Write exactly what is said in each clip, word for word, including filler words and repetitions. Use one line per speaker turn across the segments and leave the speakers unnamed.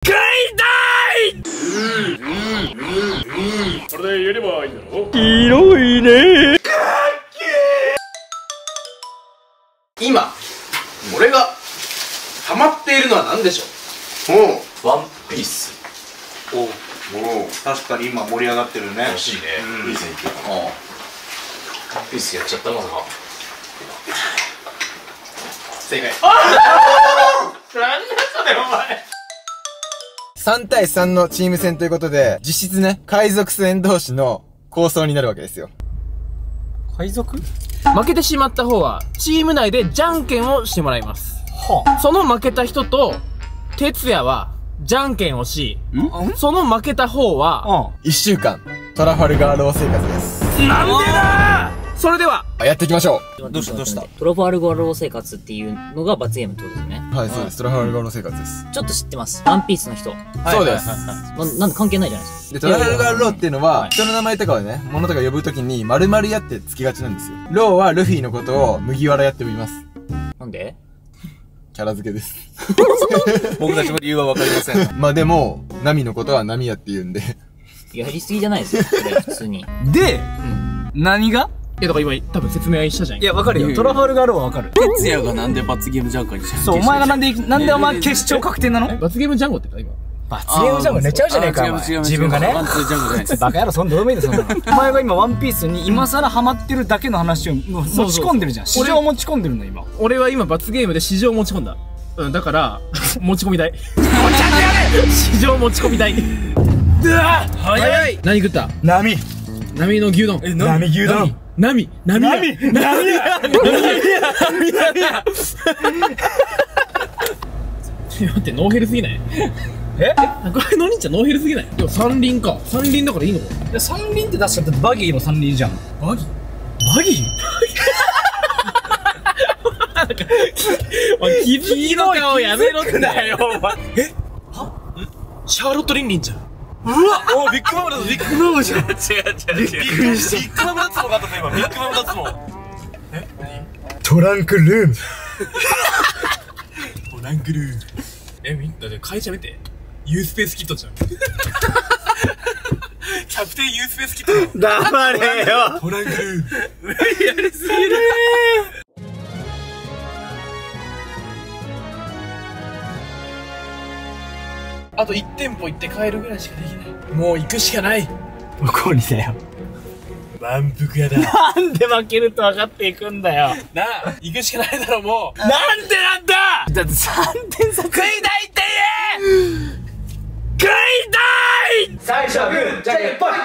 買いたい。これでやればいいんだろ。広いね。かっけー。今俺がハマっているのは何でしょう。おう、ワンピース。おう、おう、確かに今盛り上がってるね。欲しいね。いい線いってる。ああ、ワンピースやっちゃった。まさか正解。ああ何だそれお前。
さんたいさんのチーム戦ということで、実質ね、海賊船同士の抗争になるわけですよ。
海賊？負けてしまった方は、チーム内でじゃんけんをしてもらいます。はあ、その負けた人と、哲也は、じゃんけんをし、その負けた方は、
いっしゅうかん、トラファルガー牢生活です。
なんでだー。それでは、
やっていきましょ
う。どうしたどうした。トラファルガー牢生活っていうのが罰ゲームってことですね。
はい、そうです。トラファルガー牢生活です。
ちょっと知ってます。ワンピースの人。
そうです。
なんで関係ないじゃないですか。
で、トラファルガー牢っていうのは、人の名前とかをね、物とか呼ぶときに、丸々やってつきがちなんですよ。牢はルフィのことを麦わらやって呼びます。
なんで？
キャラ付けです。
僕たちも理由はわかりません。
まあでも、ナミのことはナミヤって言うんで。
やりすぎじゃないですよ、これ、普通に。
で、何が？いや、だから今、多分説明したじゃん。いや、わかるよ。トラファルガーローはわかる。
哲也がなんで罰ゲームジャンゴにしたの？
そう、お前がなんで、なんでお前決勝確定なの？罰ゲームジャンゴって言った今。罰ゲームジャンゴ寝ちゃうじゃねえか、自分がね。バカ野郎、そんなどうでもいいです、そんなの。お前が今ワンピースに今更ハマってるだけの話を持ち込んでるじゃん。市場持ち込んでるの、今。俺は今罰ゲームで市場持ち込んだ。うん、だから、持ち込みたい。ちゃんとやれ！市場持ち込みたい。うわぁ早い！何食った？波。波の牛丼。え、波牛丼。波、波、波、波、波、待って、ノーヘルすぎない？え？これの兄ちゃんノーヘルすぎない？でも三輪か。三輪だからいいのか？いや、三輪って出しちゃってバギーの三輪じゃん。バギー？バギー？お前、気づきの顔やめろってだよ、お前。え？は？シャーロット・リンリンじゃん。うわおビッグマムだぞ、ビッグマムじゃん。違う違う違う。びっくりした。ビッグマム脱毛があったぞ、今。ビッグマム脱毛。え？何？トランクルーム。トランクルーム。え、みんなで変えちゃめて。ユースペースキットじゃん。キャプテンユースペースキット。黙れよ。トランクルーム。やりすぎる。あといち店舗行って帰るぐらいしかできない。もう行くしかない。どこにだよ。満腹屋だ。なんで負けると分かっていくんだよ。なあ、行くしかないだろ、もう。なんでなんだ。だってさんてん差。食いたいって言え。食いたい。最初はグー、じゃんけんぽい。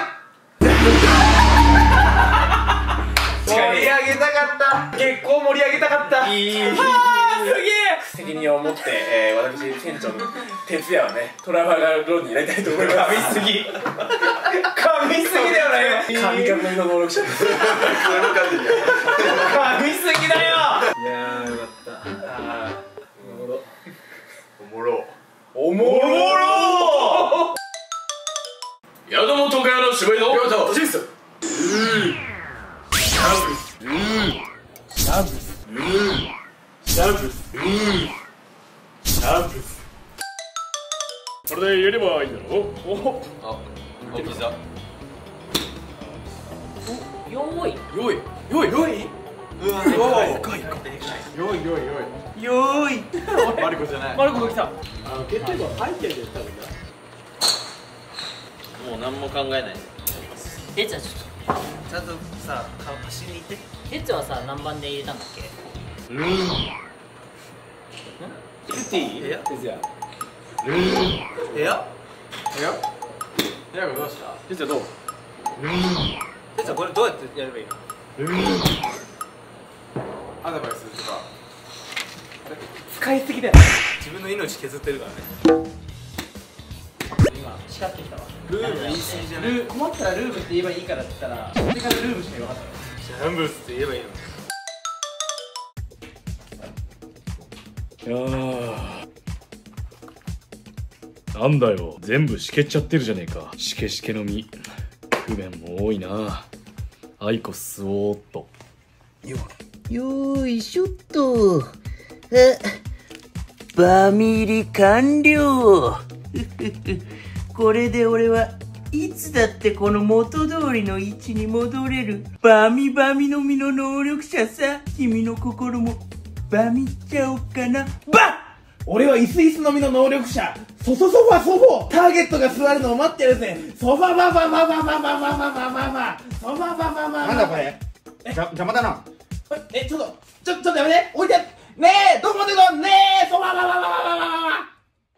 盛り上げたかった。結構盛り上げたかった。いい。すげえ。責任を持って、えー、私店長の哲也はね、トラファルガーローになりたいと思います。噛みすぎ。噛みすぎだよね。噛み噛みの能力者です。噛みすぎだよ。いやーよかった。あーおもろ。おもろ。おもろ。宿本家の芝居のよしです。うんシャブうんシャブうんシャブうんシャブこれでやればいいんだろう。おあ、お膝
よーい
よいよいよい。うわよいかいかよいよいよいよい。マリコじゃない。マリコが来た。あの決定は入ってるんだよ多分な。もう何も考えない。
てっちゃんちょっと
ちゃんとさ、走りに行って。
てっちゃんはさ、何番で入れたんだっけ？
うん。ん？ティー？えや？てつや。うん。えや？えや？えやがどうした？てつやどう？うん。てつやこれどうやってやればいいの？うん。アドバイスとか。使いすぎだよ。自分の命削ってるからね。
今、叱ってきたわ。
ルーム言い過ぎじゃない？
困ったらルームって言えばいいからって言ったら、それからルームしか言わなかった。
ジャンブスって言えばいいの。
いやーなんだよ、全部しけちゃってるじゃねえか。しけしけの実不便も多いな。アイコスおーっと
よよいしょっと。あバミリ完了。 これで俺はいつだってこの元通りの位置に戻れるバミバミの実の能力者さ。君の心もバミっちゃおうかな。バッ！俺はイスイスの実の能力者。ソソソファソフォ。ターゲットが座るのを待ってるぜ。ソファバババババババババババ。ソファババババ。なんだこれ。え、邪魔だな。え、ちょっと、ちょ、ちょっとやめて。置いて。ねえ、どこまで行こう。ねえ、ソファバババババババ。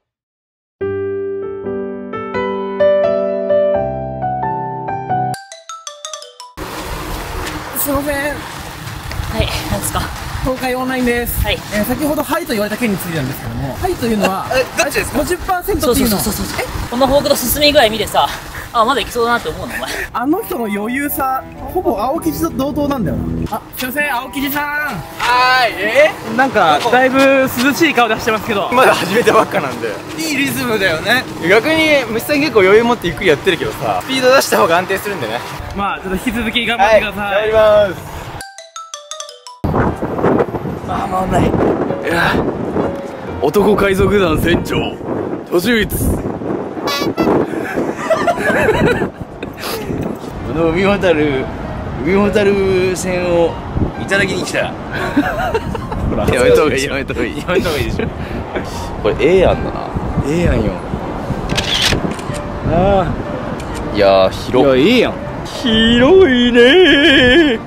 すいません。
はい、なんですか。
東海オンラインです。
はい。
えー、先ほどはいと言われた件についてなんですけども、はいというのは、
え、どっちですか？
ごじゅっパーセント っていうのは、
そうそうそうそう。このフォークの進み具合見てさ、あ、まだいきそうだなって思うのお前。
あの人の余裕さ、ほぼ青生地と同等なんだよな。あ、すいません、青生地さん。
はーい。え
なんか、だいぶ涼しい顔出してますけど。
まだ始めたばっかなんでいいリズムだよね。逆に虫さん結構余裕持ってゆっくりやってるけどさ、スピード出した方が安定するんでね。
まあ、ちょっと引き続き頑張ってください。
はい、頑張ります。
まあ、回んない。
いや男海賊団船長年光
この海ほたる海ほたる線をいただきに来た。やめたほうがいい、やめたほうがいい、やめたほうがいいでしょ。これええやんだな。ええやんよ。ああ、いやー広い。いや、いいやん。広いねー。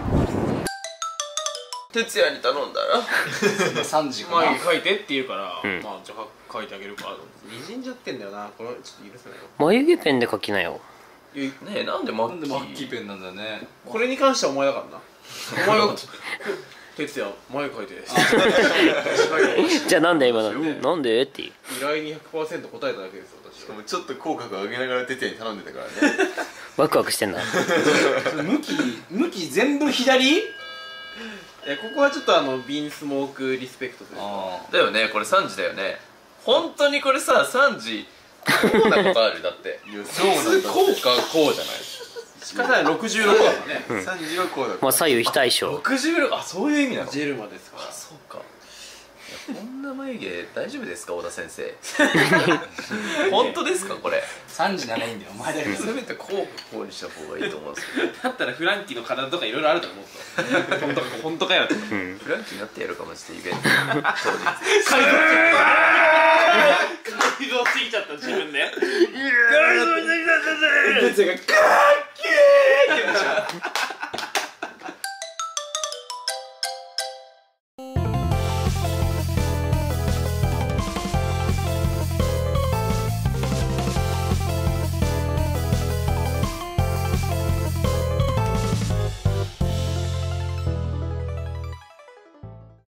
哲也に頼んだらさんじかな。
眉毛描いてって言うから、
ん
まあじゃあ描いてあげるからにじんじゃってんだよな。これちょっと許せないよ。
眉毛ペンで描きなよ。
ねえ、なんでマッキー
マッキー
ペンなんだね。
これに関してはお前だからな。お前が哲也眉毛描いて
じゃあなんで今のなんでっていう。
依頼に ひゃくパーセント 答えただけです私。
しかもちょっと口角上げながら哲也に頼んでたからね。
ワクワクしてんな。
向き向き全部左。
え、ここはちょっとあのビンスモークリスペクトというか。
だよね、これさんじだよね。本当にこれさ、さんじこうなことある？だっていや、そうなんだ。こうかこうじゃない。
しかしろくじゅうろくだもんね。
さんじはこうだ。
まあ左右非対称。
ろくじゅうろく、あ、そういう意味なの。
ジェルマですから。
そうか。いや、こんな眉毛大丈夫ですか、小田先生。本当ですか、これ。
さんじじゃないんだよ、お前だけど。
せめてこうこうにした方がいいと思うんですけど。
だったらフランキーの体とかいろいろあると思うと。本当か本当かよ。
フランキーになってやるかもしれないイベント。当日。
改造してきちゃった自分で。
哲也がガー